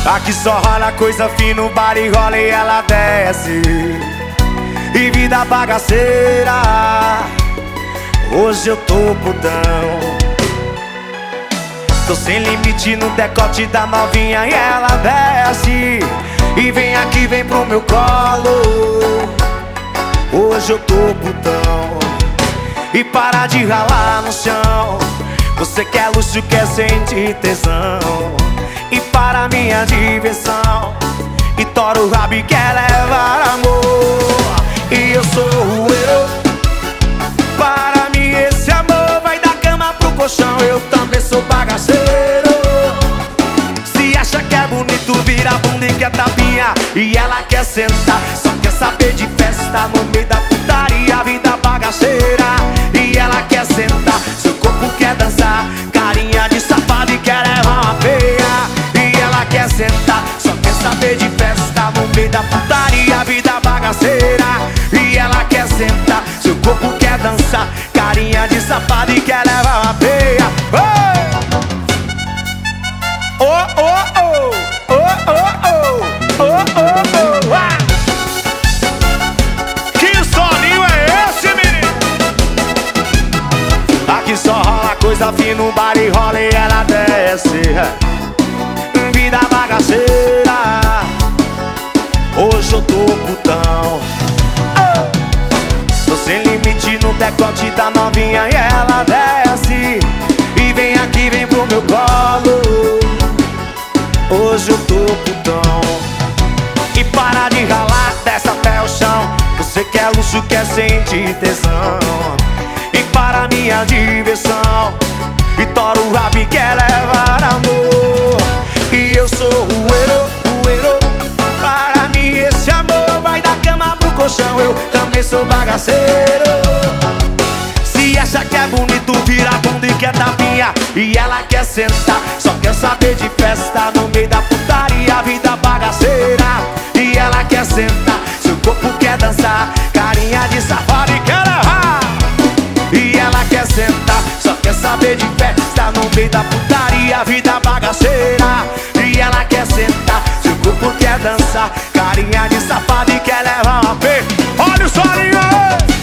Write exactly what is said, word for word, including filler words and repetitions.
Aqui só rola coisa fina, o bar e rola e ela desce. E vida bagaceira, hoje eu tô putão. Tô sem limite no decote da novinha e ela desce. E vem aqui, vem pro meu colo, hoje eu tô putão. E para de ralar no chão, você quer luxo, quer sentir tesão. E para minha diversão, e tora o rabo e quer levar amor. E eu sou o eu. Para mim esse amor vai da cama pro colchão. Eu também sou bagaceiro. Se acha que é bonito, vira a bunda e quer tapinha. E ela quer sentar, só quer saber de festa no meio da putaria, vida bagaceira. E ela quer sentar, seu corpo quer dançar, carinha de safado e quer levar uma peia. E ela quer sentar, só quer saber de festa no meio da putaria, vida bagaceira. E ela quer sentar, seu corpo quer dançar, carinha de safado e quer levar uma peia. Oh, oh, oh, oh, oh, oh, oh, oh, oh, ah. Que soninho é esse, menino? Aqui só rola coisa fina, no bar e rola e ela desce. Vida bagaceira, hoje eu tô putão. Tô sem limite no decote da novinha e ela desce. E vem aqui, vem pro meu colo, hoje eu tô putão. E para de ralar, desce até o chão, você quer luxo, quer sentir tesão. E para minha diversão, e tora o rabo e quer levar amor. E eu sou o herói, o herói. Para mim esse amor vai da cama pro colchão. Eu também sou bagaceiro. Se acha que é bonito, vira a bunda e quer tapinha. E ela quer sentar, só quer saber de festa no meio da putaria, vida bagaceira. E ela quer sentar, seu corpo quer dançar, carinha de safado e quer levar. E ela quer sentar, só quer saber de festa no meio da putaria, vida bagaceira. E ela quer sentar, seu corpo quer dançar, carinha de safado e quer levar uma P. Olha o solinho!